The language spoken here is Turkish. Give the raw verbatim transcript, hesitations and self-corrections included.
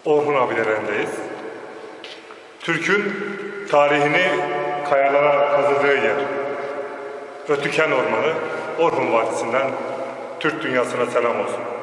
Orhun abilerindeyiz. Türk'ün tarihini kayalara kazıdığı yer. Ötüken Ormanı, Orhun Vadisi'nden Türk dünyasına selam olsun.